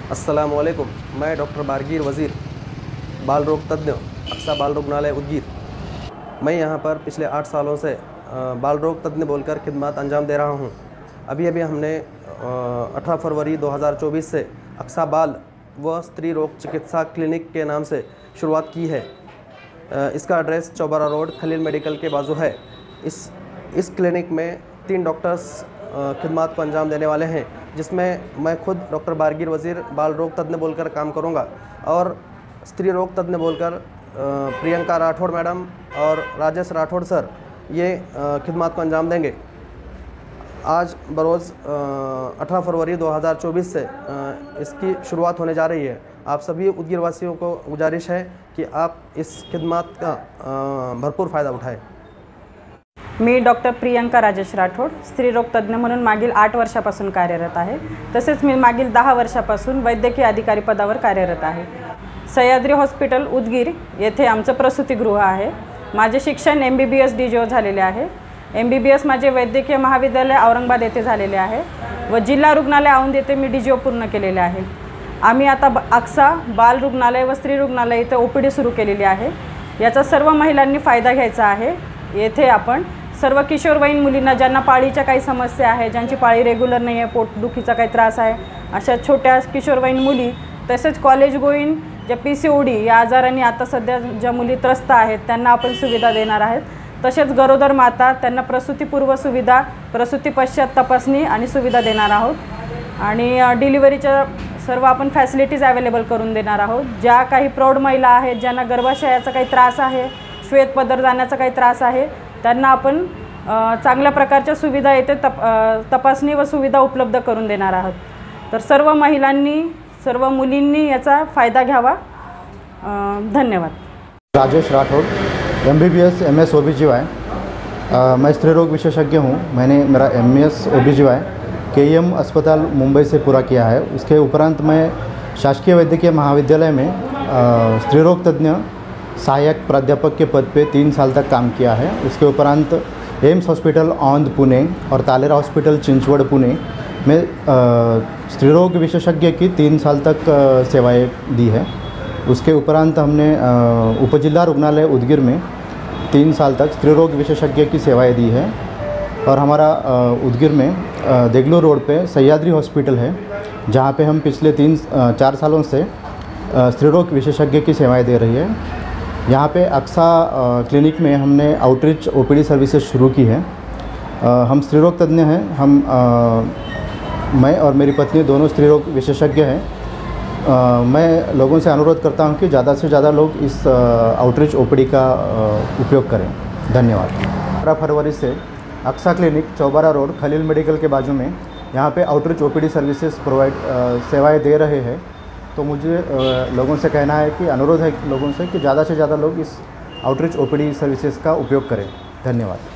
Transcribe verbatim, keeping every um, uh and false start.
अस्सलामुअलैकुम। मैं डॉक्टर बारगीर वज़ीर, बाल रोग तज्ञ, अक्सा बाल रुग्णालय उदगीर। मैं यहाँ पर पिछले आठ सालों से बाल रोग तज्ञ बोलकर खिदमत अंजाम दे रहा हूँ। अभी अभी हमने अठारह फरवरी दो हज़ार चौबीस से अक्सा बाल व स्त्री रोग चिकित्सा क्लिनिक के नाम से शुरुआत की है। इसका address Chaubara road Khalil medical के बाजू है। इस इस क्लिनिक में तीन डॉक्टर्स खिदमत को अंजाम देने वाले हैं, जिसमें मैं खुद डॉक्टर बारगीर वज़ीर बाल रोग तज्ञ बोलकर काम करूंगा और स्त्री रोग तज्ञ बोलकर प्रियंका राठौड़ मैडम और राजेश राठौड़ सर ये खिदमत को अंजाम देंगे। आज बरोज़ अठारह फरवरी दो हज़ार चौबीस से इसकी शुरुआत होने जा रही है। आप सभी उदगीर वासियों को गुजारिश है कि आप इस खिदमत का भरपूर फ़ायदा उठाएं। मी डॉक्टर प्रियंका राजेश राठौड़ स्त्रीरोग तज्ञ म्हणून मागील आठ वर्षापासून कार्यरत आहे। तसेच मी मागील दहा वर्षापासून वैद्यकीय अधिकारी पदावर कार्यरत आहे। सह्याद्री हॉस्पिटल उदगीर येथे आमचं प्रसूतिगृह आहे। माझे शिक्षण M B B S D G O झालेले आहे। एम बी बी एस माझे वैद्यकीय महाविद्यालय औरंगाबाद येथे झालेले आहे व जिल्हा रुग्णालय औंध येथे मी डी जी ओ पूर्ण केलेले आहे। आम्ही आता अक्सा बाल रुग्णालय व स्त्री रुग्णालय इथे ओ पी डी सुरू केलेली आहे। याचा सर्व महिलांनी फायदा घ्यायचा आहे। येथे आपण सर्व किशोरवयीन मुलींना ज्यांना पाळीच्या काही समस्या आहे, ज्यांची पाळी रेग्युलर नाही आहे, पोटदुखीचा काही त्रास आहे, अशा छोट्या किशोरवयीन मुली, तसेच कॉलेज गोईंग ज्या पी सी ओ डी या आजारांनी आता सध्या ज्या मुली त्रस्त आहेत त्यांना आपण सुविधा देणार आहेत। तसेच गरोदर माता त्यांना प्रसूतीपूर्व सुविधा, प्रसूती पश्चात तपासणी आणि सुविधा देणार आहोत आणि डिलिव्हरीच्या सर्व आपण फॅसिलिटीज अवेलेबल करून देणार आहोत। ज्या काही प्रौढ महिला आहेत ज्यांना गर्भाशयाचा काही त्रास आहे, श्वेत पदर जाण्याचा काही त्रास आहे, त्यांना आपण चांगल्या प्रकारच्या सुविधा येथे तप तपासणी व सुविधा उपलब्ध करून देणार आहोत। तर सर्व महिलांनी, सर्व मुलींनी याचा फायदा घ्यावा। धन्यवाद। Rajesh Rathod, M B B S M S O B G Y. मैं स्त्री रोग विशेषज्ञ हूँ। मैंने मेरा M S O B G Y K E M अस्पताल मुंबई से पूरा किया है। उसके उपरांत मैं शासकीय वैद्यकीय महाविद्यालय में स्त्री रोग तज्ञ सहायक प्राध्यापक के पद पे तीन साल तक काम किया है। उसके उपरांत एम्स हॉस्पिटल औंध पुणे और तालेरा हॉस्पिटल चिंचवड़ पुणे में स्त्रीरोग विशेषज्ञ की तीन साल तक सेवाएं दी है। उसके उपरांत हमने उपजिला रुग्णालय उदगीर में तीन साल तक स्त्रीरोग विशेषज्ञ की सेवाएं दी है। और हमारा उदगीर में देगलू रोड पे सह्याद्री हॉस्पिटल है, जहाँ पे हम पिछले तीन चार सालों से स्त्रीरोग विशेषज्ञ की सेवाएं दे रही है। यहाँ पे अक्सा क्लिनिक में हमने outreach O P D services शुरू की है। हम स्त्रीरोग तज्ञ हैं। हम आ, मैं और मेरी पत्नी दोनों स्त्रीरोग विशेषज्ञ हैं। मैं लोगों से अनुरोध करता हूँ कि ज़्यादा से ज़्यादा लोग इस आउटरीच ओ पी डी का उपयोग करें। धन्यवाद। अठारह फरवरी से Aqsa clinic Chaubara road Khalil medical के बाजू में यहाँ पे outreach O P D services provide सेवाएं दे रहे हैं। तो मुझे लोगों से कहना है कि अनुरोध है लोगों से कि ज़्यादा से ज़्यादा लोग इस outreach O P D services का उपयोग करें। धन्यवाद।